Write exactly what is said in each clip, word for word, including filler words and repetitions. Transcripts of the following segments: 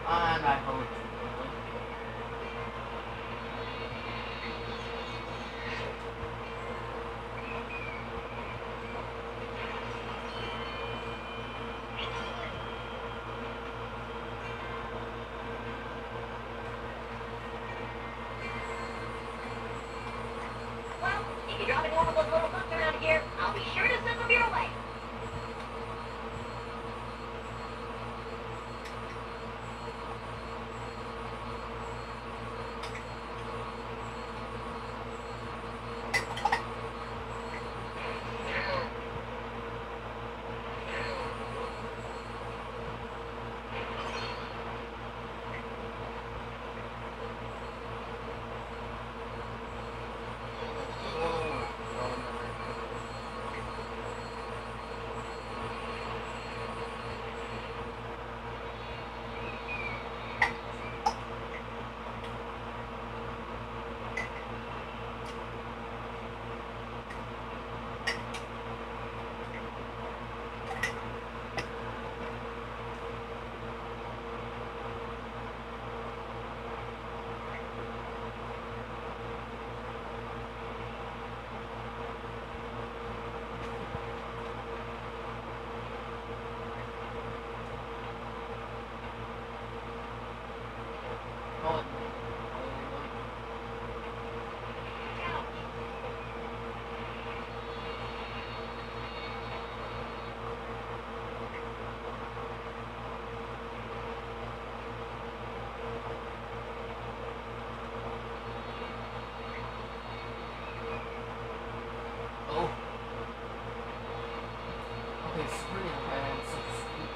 And I hope you really. Well, if you drop any one of those little books around here, I'll be sure to send them your way. Oh, oh. Okay, screw it, man. So stupid.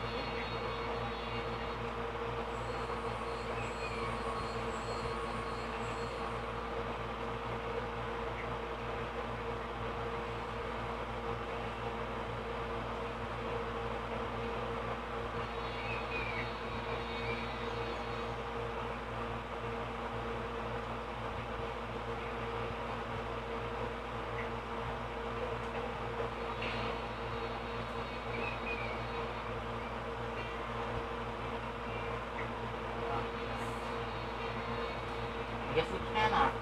I guess we cannot.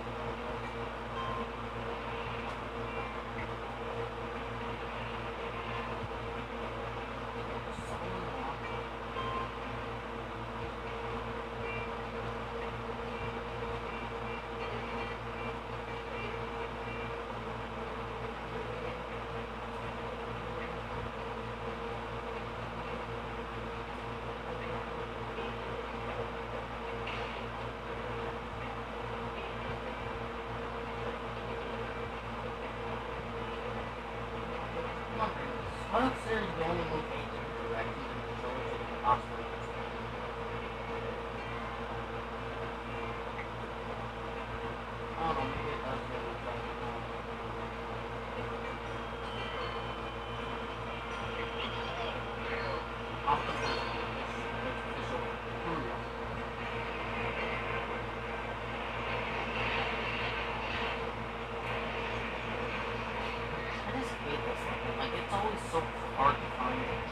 What if there's the only location directions and controls you can possibly control? I don't know, maybe it does get it right now. Off the official crew. I just hate this thing. Like, it's always so hard to find it.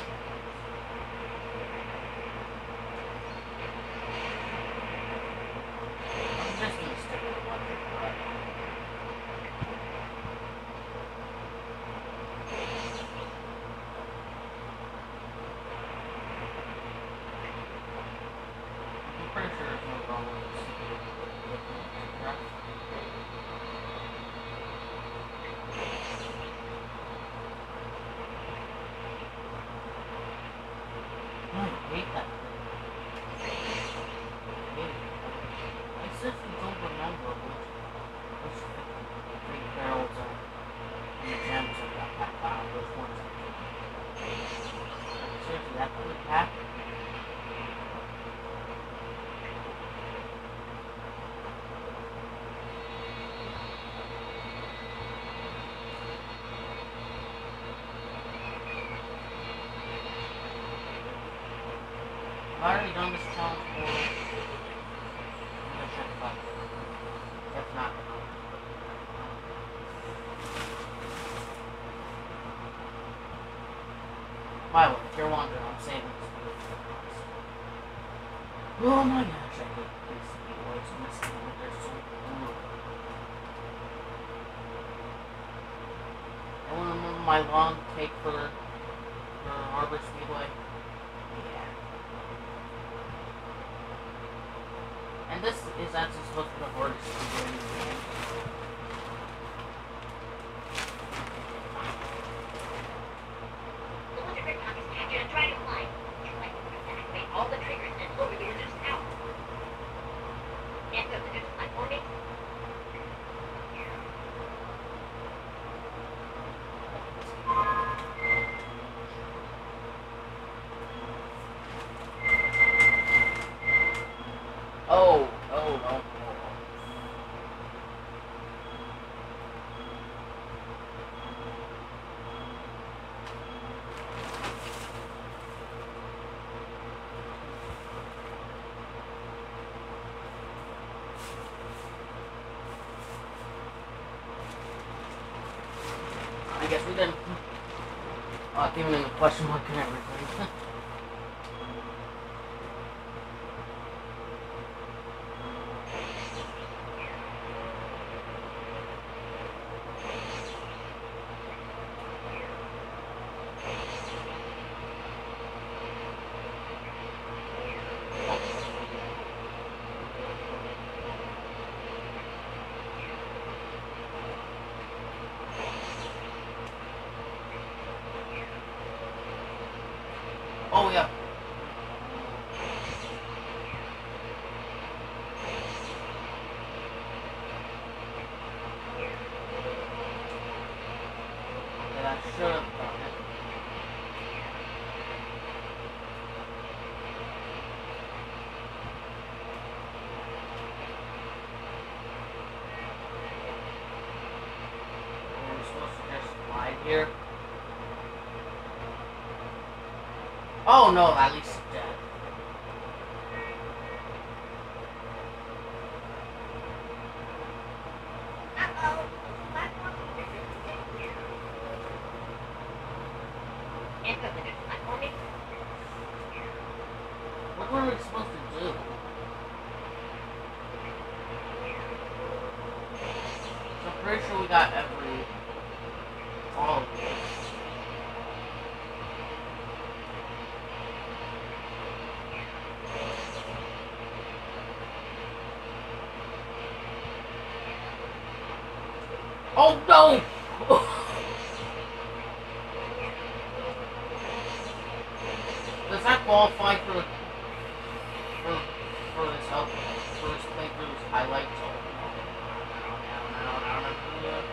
I'm just gonna stick with one. I'm pretty sure there's no wrong with this. I hate that thing. I hate it. I seriously don't remember which, which three barrels are and the gems are that I found, which ones I took. Seriously, that could happen. I've already done this challenge for. I'm gonna check if I. If not, by the way, if you're wondering, I'm saving this video for the last. Oh my gosh, I hate these speedways. Missing them, they're so cool. I want to remember my long take for, for Harbor Speedway. Yeah. And this is actually supposed to be the hardest speedway in the game. The Wonder Gridlock is captured and trying to fly. Try to activate all the triggers and lower the reduced power. Enter the next platforming. Oh, oh, oh. I guess we didn't. Uh, even in the question mark and everything. Oh yeah. Yeah, I should have done it. We're supposed to just slide here. Oh no, at least it's dead. Uh-oh. Platform. Enter the next platforming. What were we supposed to do? So I'm pretty sure we got every all of this. Oh no! Does that qualify for for for this help for this playthrough's highlights? Oh, no, no, no, no, no, no.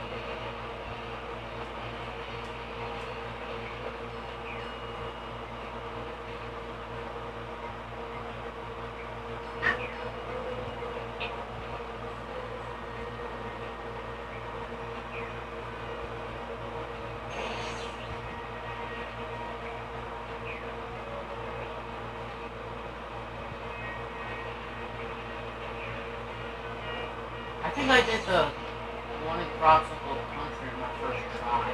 I think I did the one across the whole country in my first try.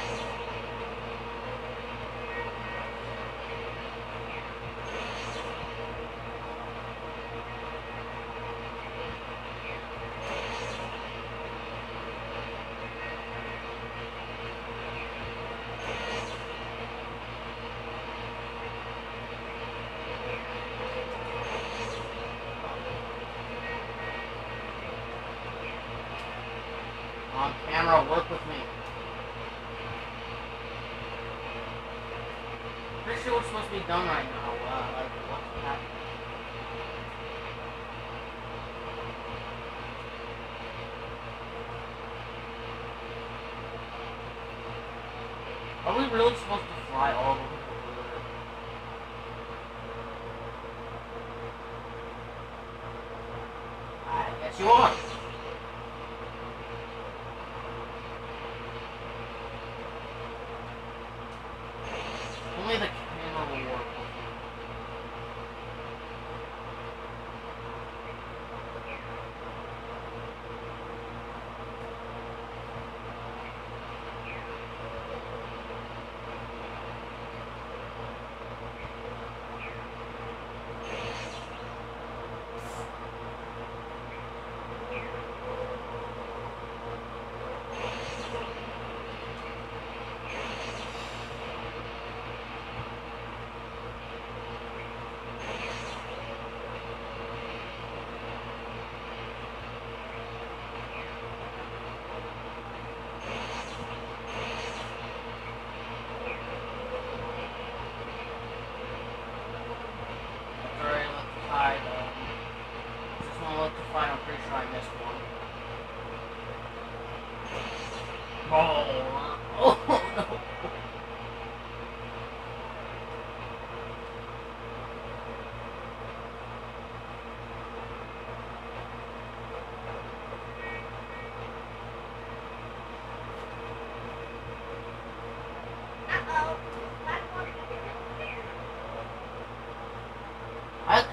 On camera, work with me. Pretty sure what's supposed to be done right now. Uh, like, what's happening? Are we really supposed to fly all over the world? I guess you are. Only the camera will work.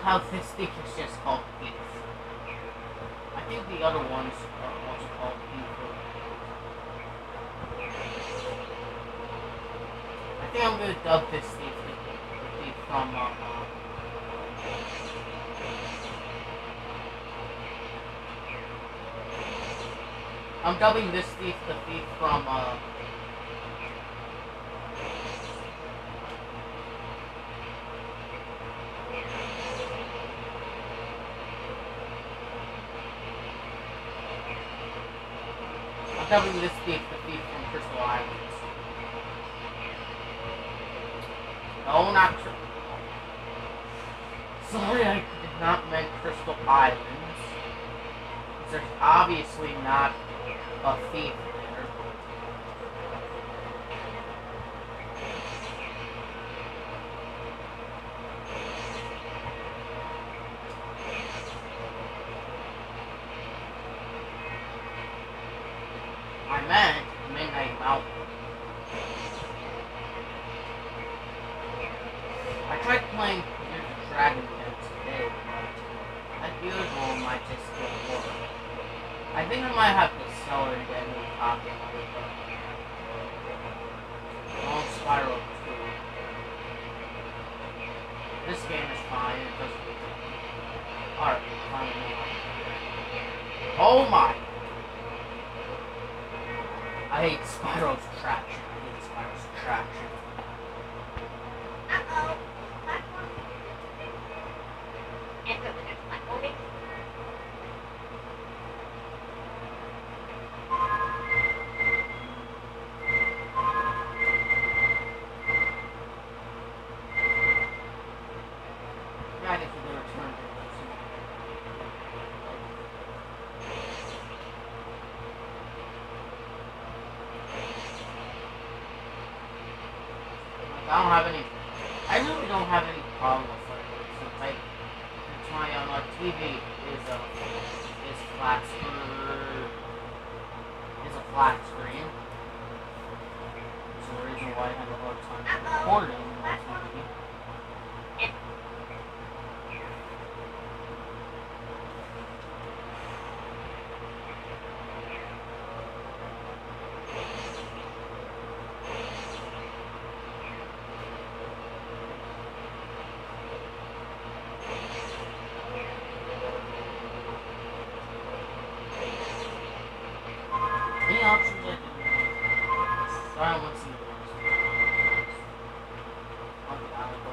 how this thief is just called Thief. I think the other ones are also called Thief. I think I'm gonna dub this thief the, the thief from uh, uh, I'm dubbing this thief the thief from uh I'm dubbing this thief the thief from Crystal Islands. No, not Crystal. Sorry, I did not mean Crystal Islands. There's obviously not a thief there. I meant Midnight Mountain. I tried playing Enter the Dragon again today, but as usual, might just get bored. I think I might have to sell it and get a new copy of it, but Long Spiral two. This game is fine, it doesn't Alright, fine. Oh my! I hate Spyro's traction. I hate Spyro's traction. Uh-oh. Platform. Enter the next platforming. Yeah, I guess we're gonna return to this. I don't have any. I really don't have any problem with it. Since I, since my um, uh, T V is a is flat screen, is a flat screen. So the reason why I have a hard time recording my T V. Any options I didn't want. Sorry, I want to see the ones. Okay, I'll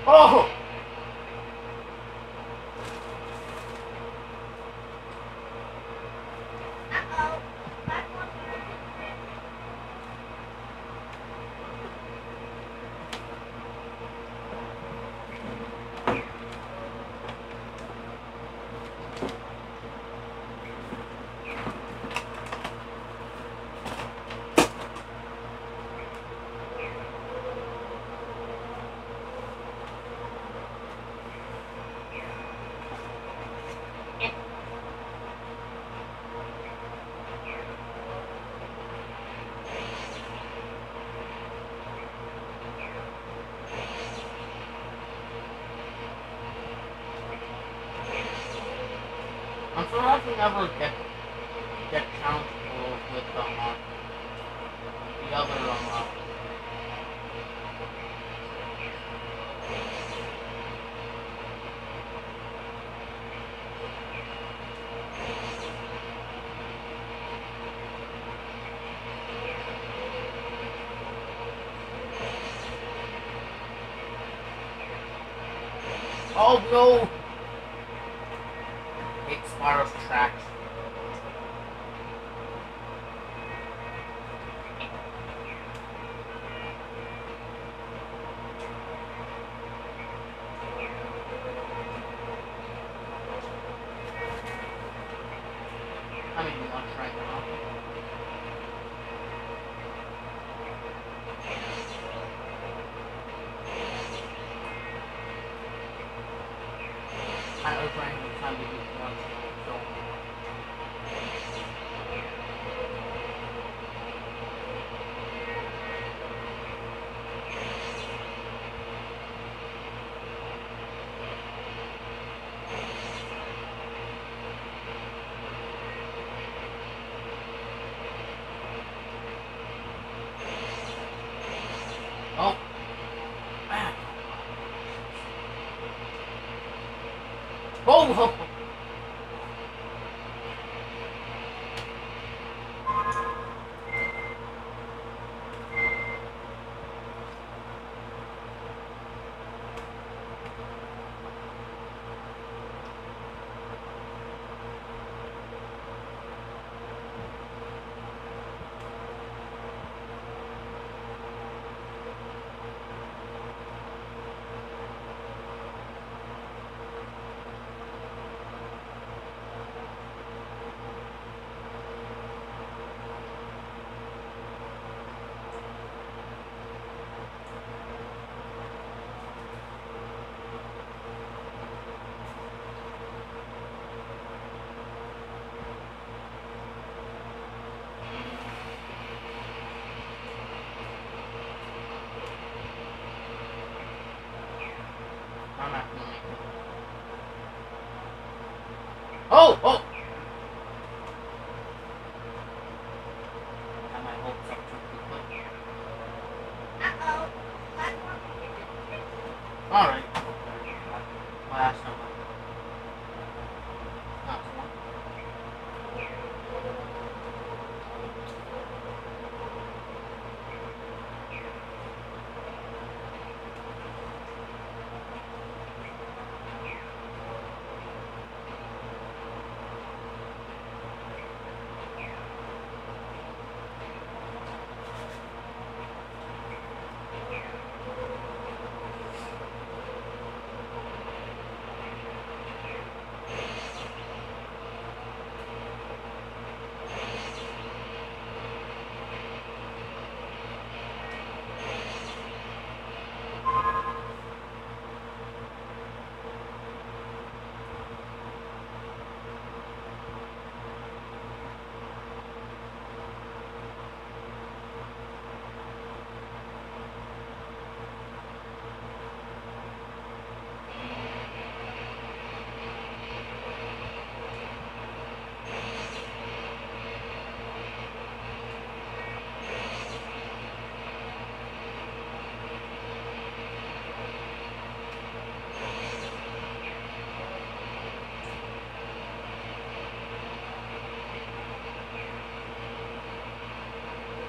Oh! Uh-oh. Platform zero six. I'm surprised we never get get challenge rules with um uh, the other um uh, oh no! It's Spyro's tracks. I mean, we want to try now. I was trying to time to do one so. Oh. Oh! I'm not gonna make it. Oh! Oh! Got my hopes up too quickly. Uh-oh. Platform zero six. Alright. Last number. Not one.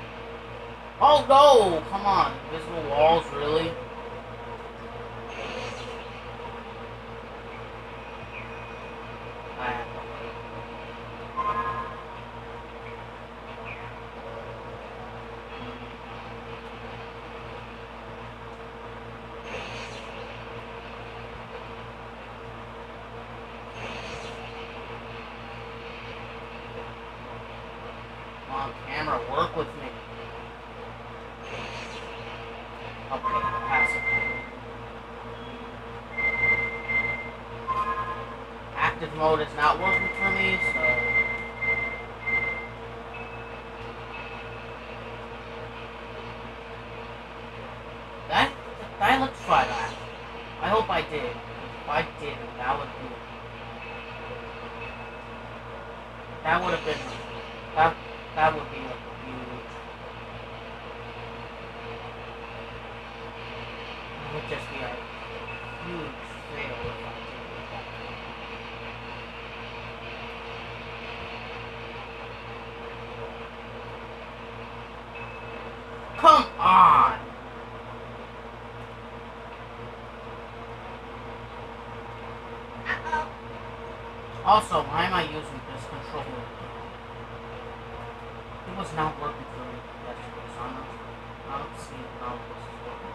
Oh no! Come on, invisible walls, really? I have to wait. Come on, camera, work with me. Okay, passive. Active mode is not working for me, so... That, that looks fine. I hope I did. If I didn't, that would be... That would have been... That, that would be like huge. It would just be a huge fail if I did that. Come on! Uh-oh. Also, why am I using this controller? It was not working for me yesterday, so I'm not, I don't see how this is working.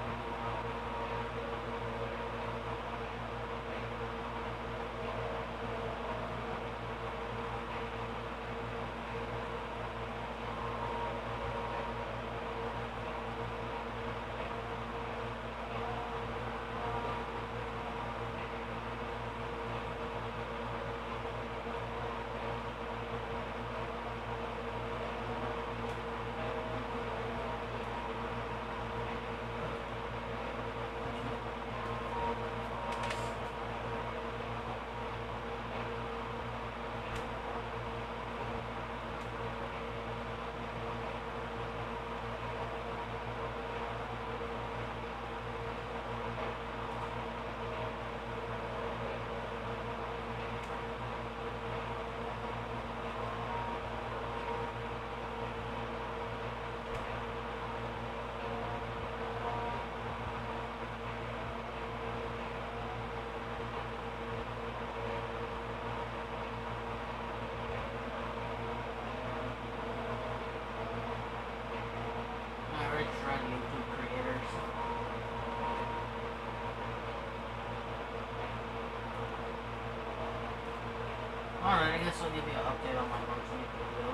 Alright, I guess I'll give you an update on my motion videos.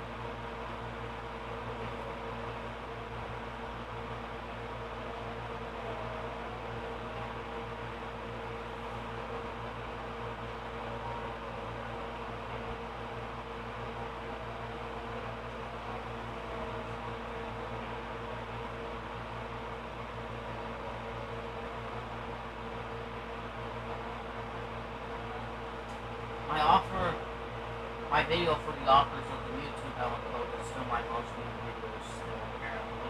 My offer, my video for the offers of the YouTube episode is still my most viewed videos still, apparently.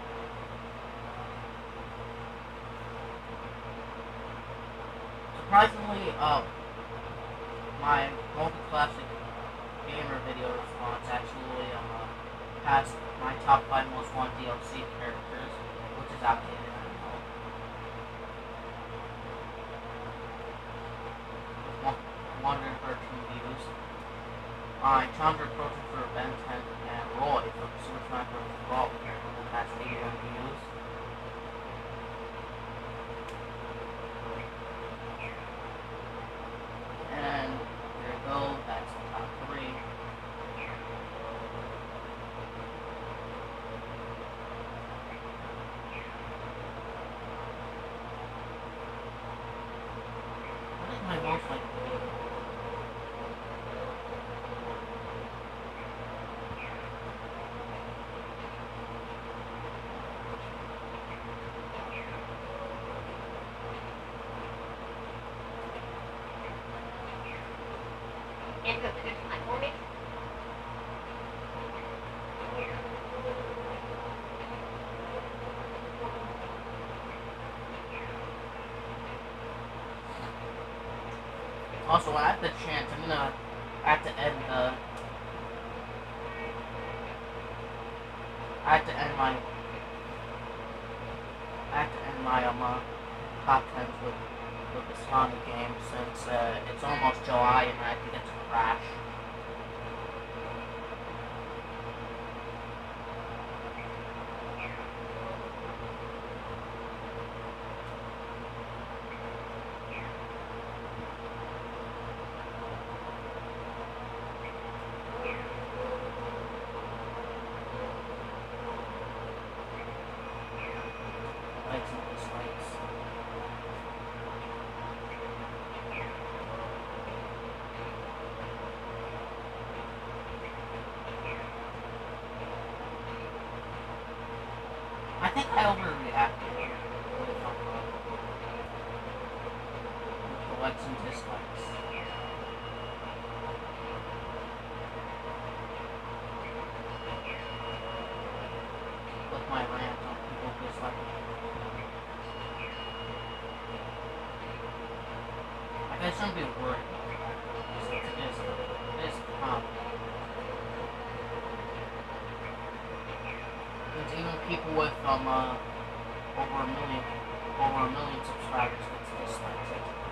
Surprisingly, uh, my multi-classic gamer video response actually uh, passed my top five most wanted D L C characters, which is outdated. one hundred thirteen views. Uh, Chandra Protein for Ben ten and Roy from Super Smash Bros. Brawl has eighty-one views. And there you go, that's the top three. What is my most like video? And go to the time for me. Also, when I have the chance, I'm gonna have to end the. I have to end my. I have to end my um uh, top tens with with the Sonic game since uh, it's almost July and I think it's a crash. Likes and dislikes. I think I overreacted with, um, with the likes and dislikes. With my rant on people disliking it. Like, I shouldn't be worried about that. Since it is, it is common. Because even people with, um, uh, over a million, over a million subscribers gets dislikes at times.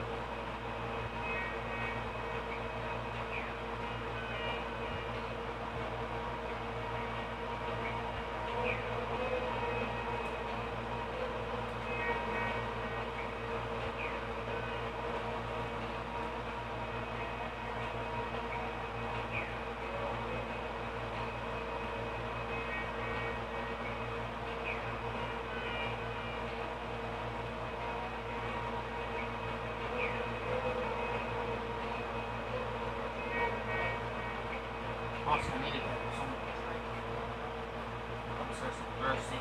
Also, I need to get some drink. I'm so thirsty.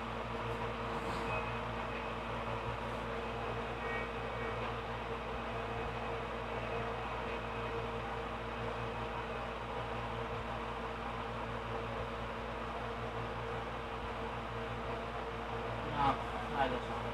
No, not this one.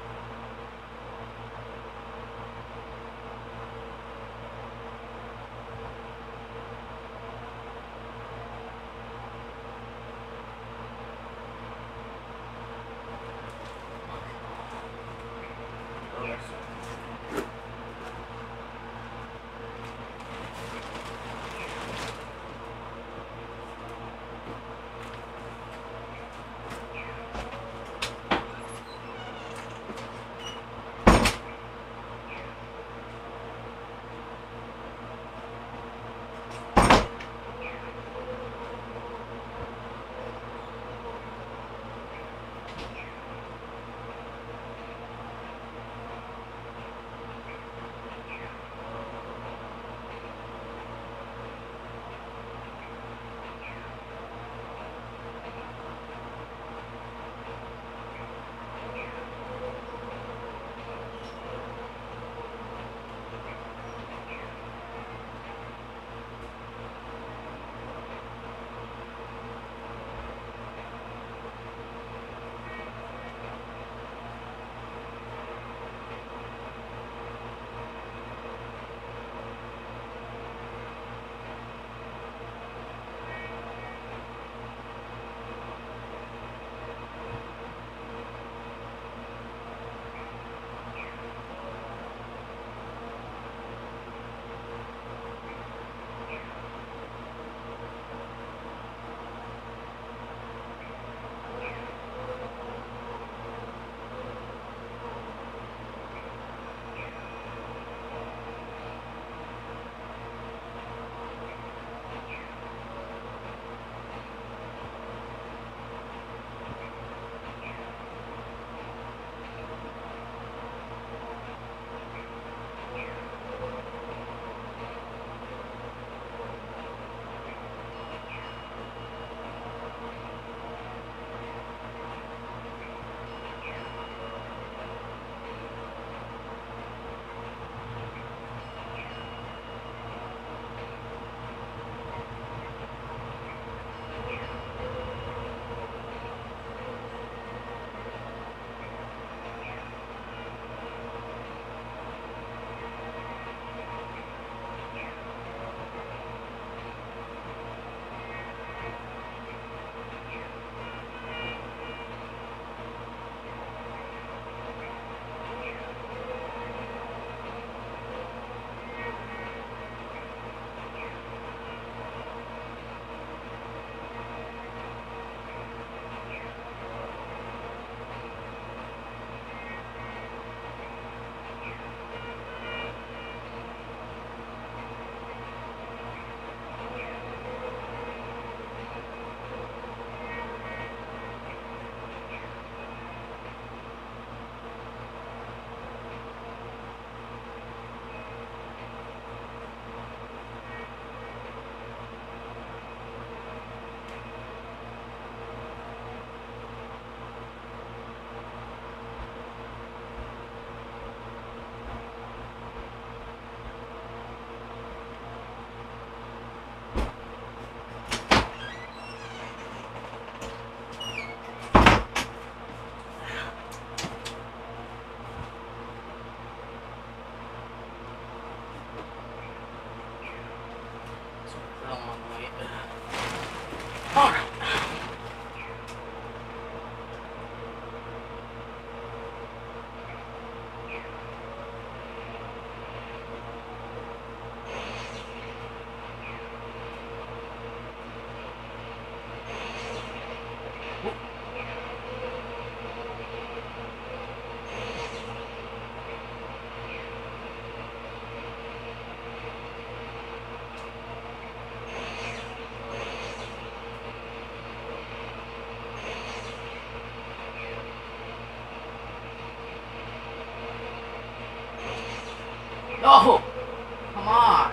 Go! Come on!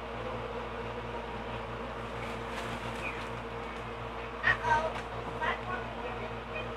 Uh-oh. Platform muted.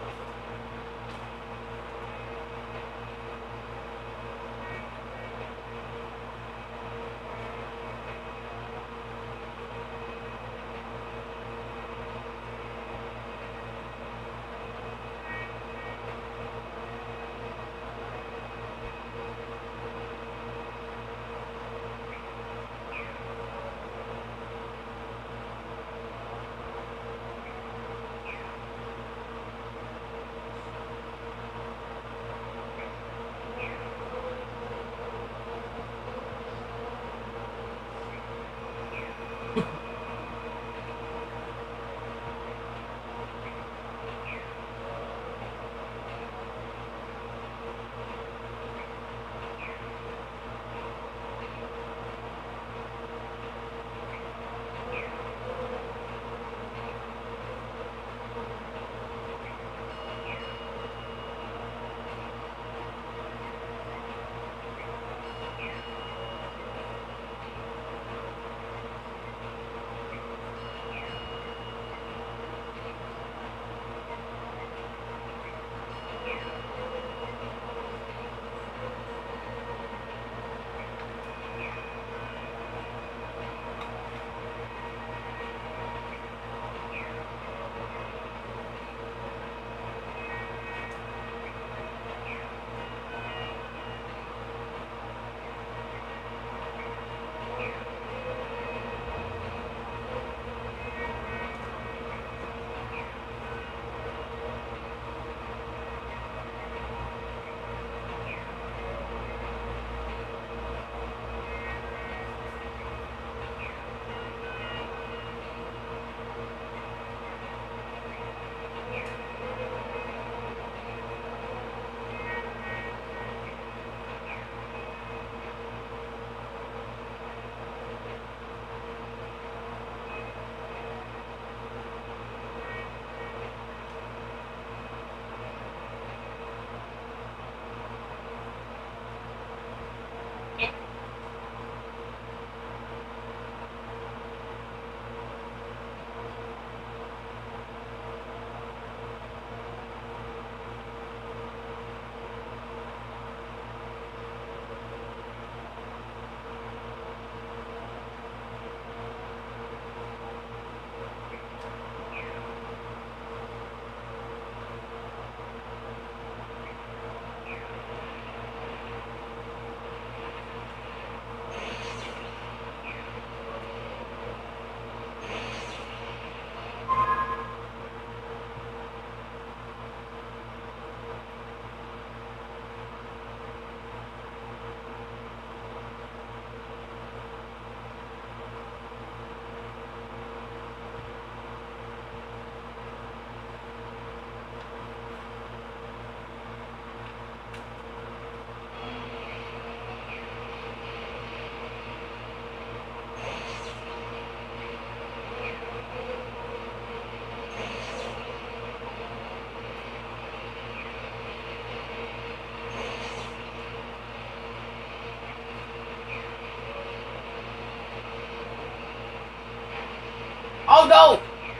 Oh no!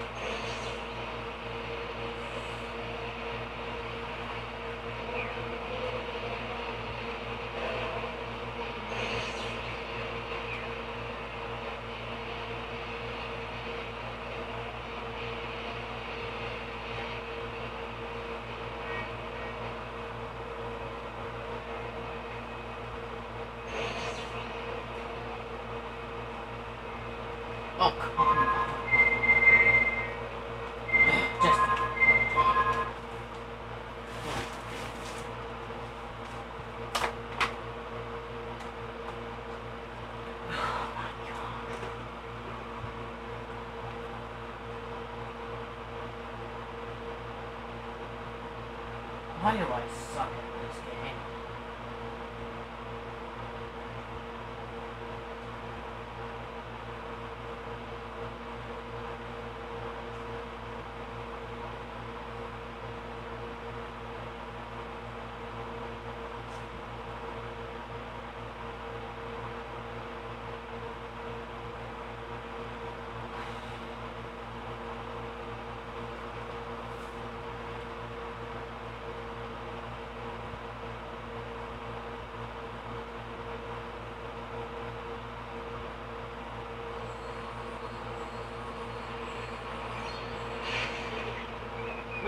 Oh, come on. Just. Why do I suck at this game?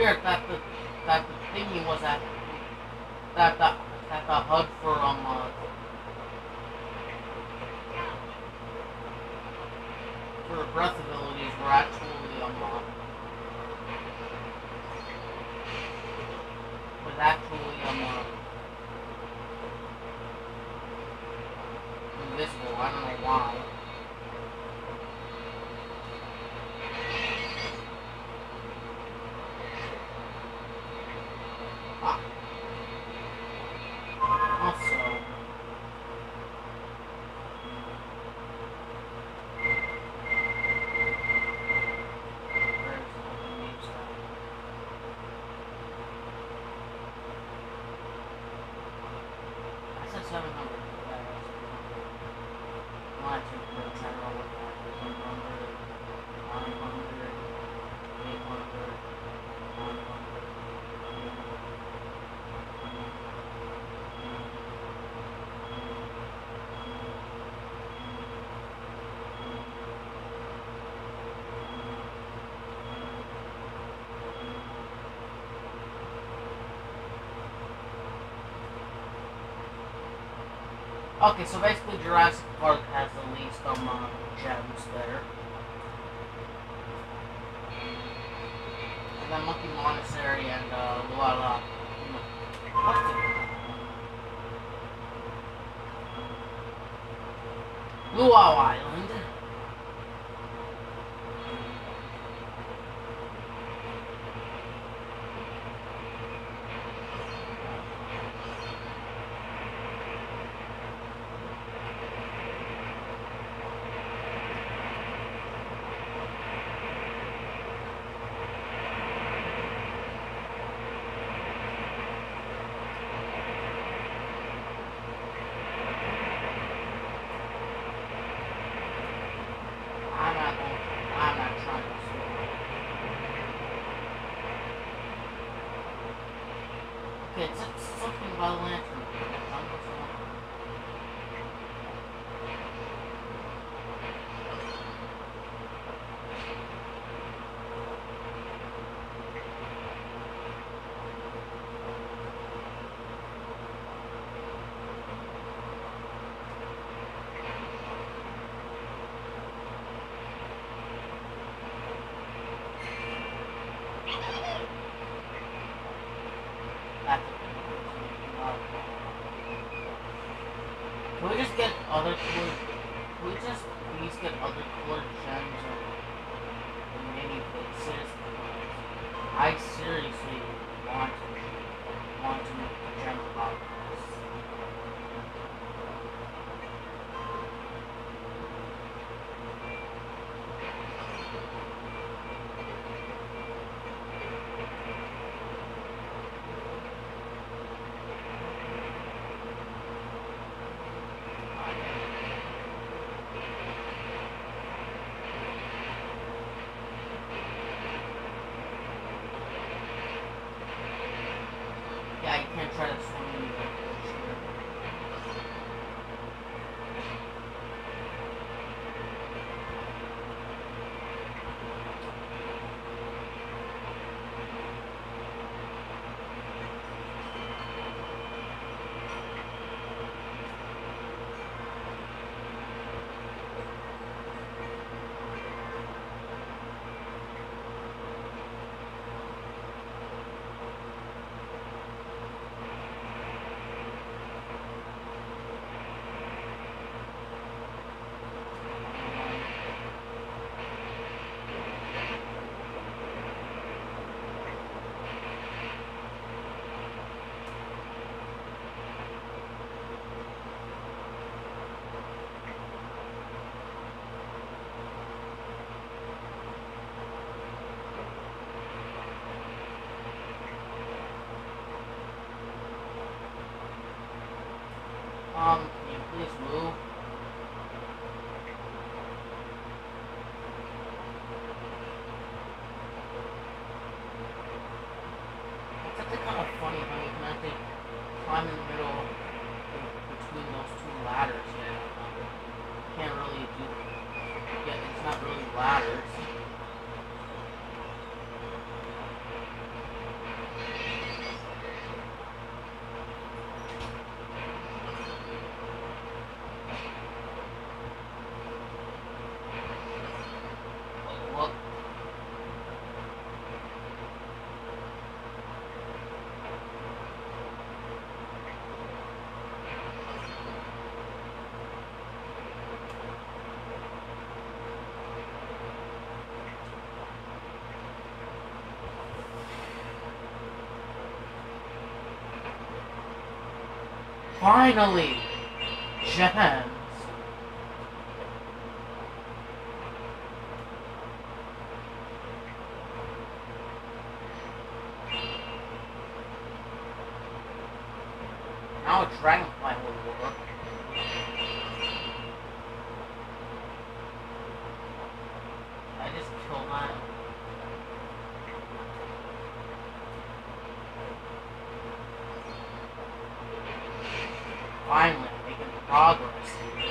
weird that the that the thingy was at that the that the H U D for um uh, for the breath abilities were actually um uh, was actually um uh, invisible. I don't know why. Ah. Also, where's the news at? I said seven hundred. Yeah, that's I'm actually going to try to roll with that. one hundred, nine hundred, eight hundred, nine hundred. Okay, so basically Jurassic Park has the least um, uh, gems there. And then Monkey Monastery and uh, Luau. What's it? Luau Island. I'm not going, I'm not trying to swim. Okay, it's, it's something about a lantern. I'm just That's Can we just get other cool? Can we just please get other cool gems or in many places? I seriously want to want to make a gem about this. Yeah, you can't try to swim in there. Um, can you please move? It's actually kind of funny how you can actually climb in the middle between those two ladders. Yeah, um, you can't really do. Yeah, it's not really ladders. Finally! Gems! Now a dragonfly will work. I just killed that. Finally, I'm making progress.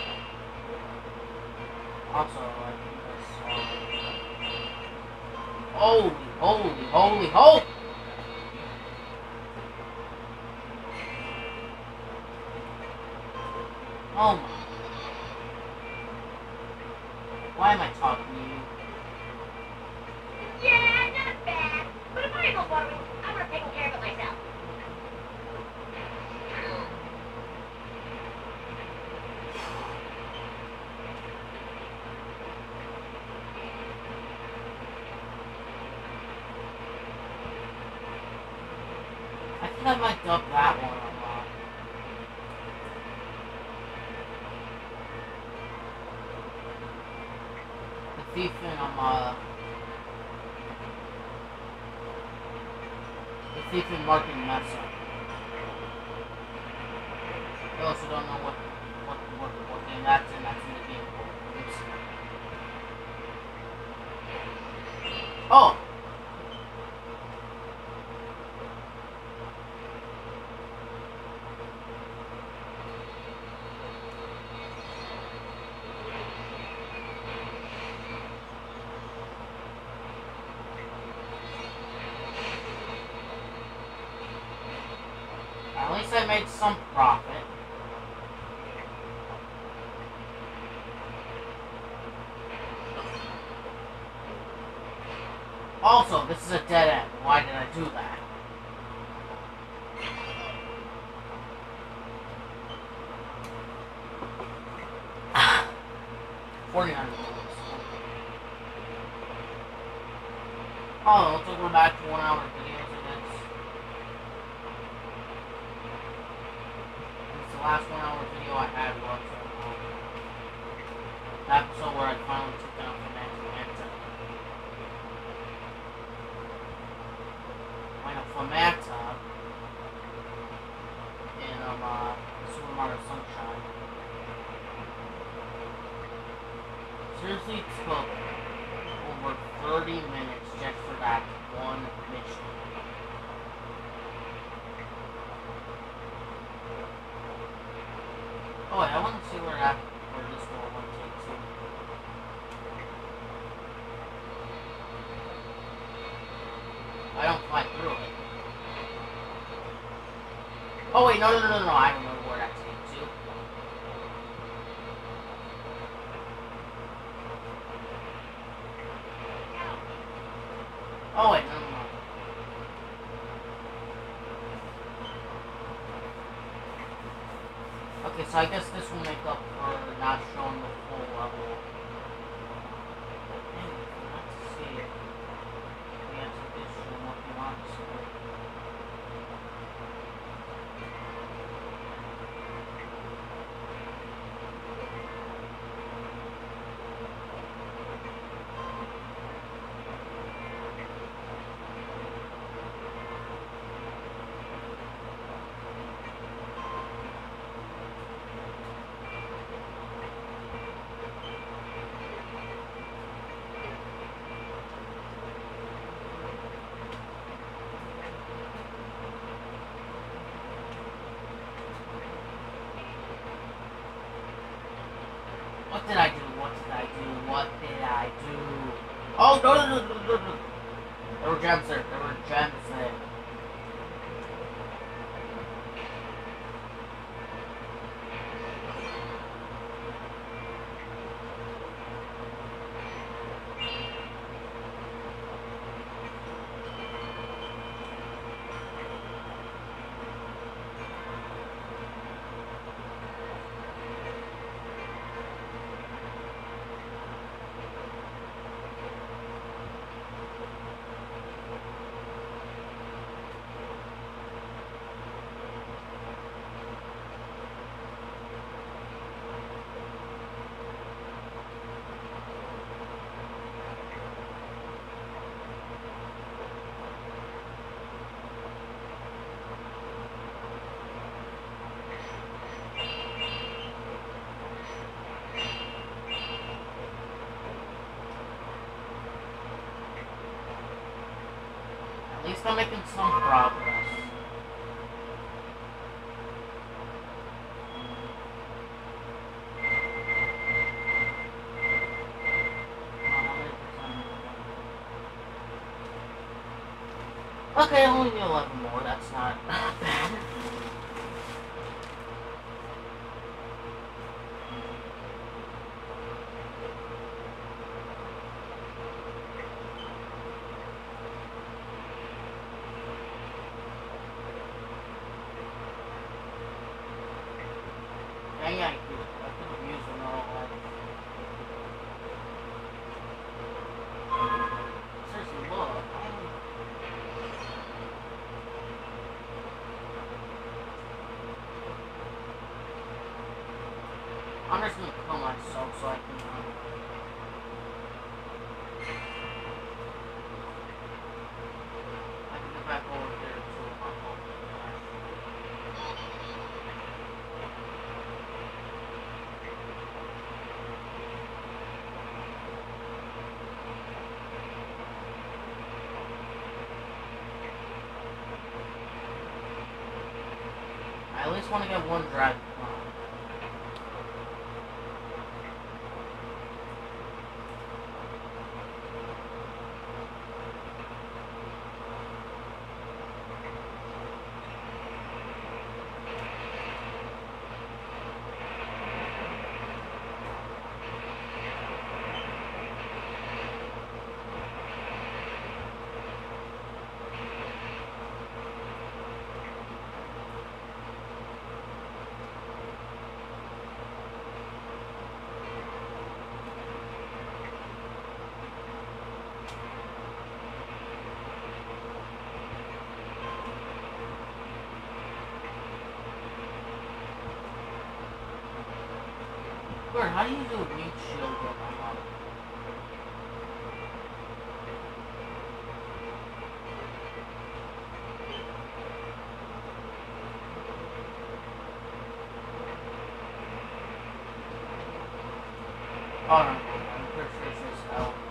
Also, I think I saw... Holy, holy, holy, holy! Oh my. Why am I talking to you? Yeah, not bad. But if I go farming, I would have taken care of it myself. I think I might dub that one a lot. The thief in um uh the thief in Market Mesa. I also don't know what what what, what game that's in. That's in the game. Oops. Oh. At least I made some profit. Also, this is a dead end. Why did I do that? forty-nine minutes. Oh, looks like we're back to one hour videos of this. It's the last one hour video I had was um, the episode where I finally took down the next Fomanta. Went up Fomanta in um, uh, Super Mario Sunshine. Seriously took over thirty minutes just for that one mission. Oh wait, I want to see where that where this door one takes you. I don't fly through it. Oh wait, no no no no no, I don't know where that takes you. Oh wait, no, no, no. Okay, so I guess this will make up for not showing the full level. Dang, let's see. The answer is showing what you want to see. What did I do? What did I do? What did I do? Oh, no, no, no, no, no, no. There were gems there. There were gems there. least I'm making some progress. Okay, I only need eleven more. That's not bad. Dang, I could I could have used another one. Seriously, look. I'm just gonna kill myself so I can. Uh, I can get back over there to my home. I at least want to get one dragon. Bird, how do you do a weak shield on my mom? Oh no, I'm pretty sure it's just L.